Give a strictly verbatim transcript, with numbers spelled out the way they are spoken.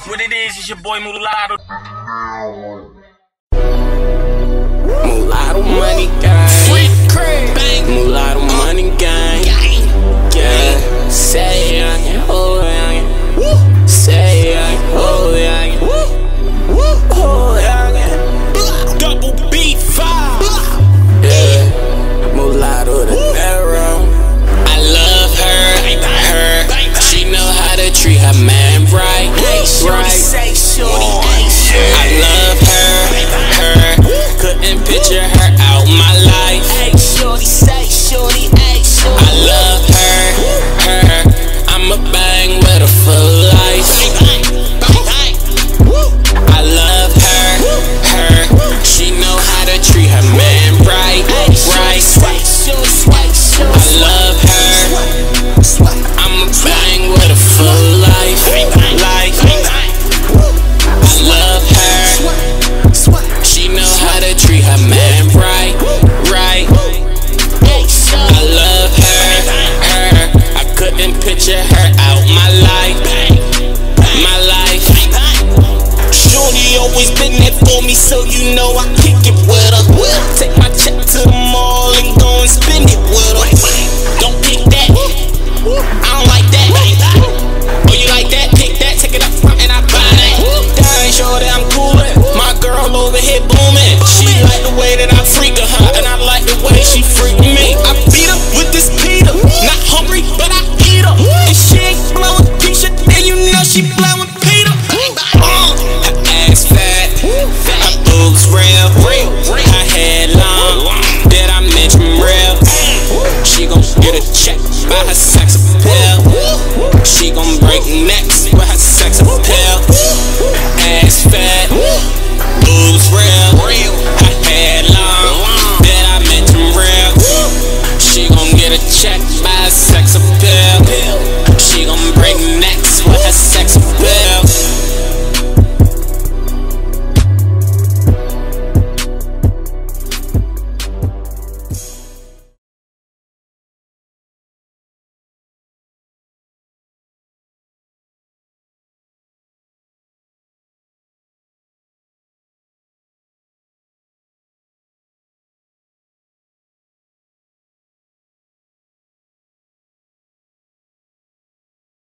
What it is, it's your boy Mulatto. Mulatto money gang. Freak crib. Bang. Mulatto money gang. Yeah. Say young, oh young. Say young, oh young. Oh young. Double B five. Yeah. Mulatto the narrow. I love her, her. She know how to treat her man right. Right. Say shorty, I love her, her. Couldn't picture her out my life. Hey shorty, say shorty, hey shorty. I love her, her. I'ma bang with her for life. I love her, her. She know how to treat her man right, right. I love her. I'ma bang with her for life, life. I love her. She know how to treat her man right, right. I love her, her. I couldn't picture her out my life, my life. Shorty always been there for me, so you know I kick it with her. Take my check to the mall and go and spend it with her. Don't pick that, I don't like that. Oh, you like that? Pick that, take it up front and I buy that. Dang, shorty, I'm coolin'. My girl over here booming. She like the way that I freak her, and I like the way she freak me. I beat her with this Peter. Not hungry, but I eat her. If she ain't blowin' Keisha, then you know she blowin' Peter. Uh, Her ass fat, her boobs real, her hair long. Did I mention real? She gon' get a check by her sex appeal. She gon' break necks with her sex appeal.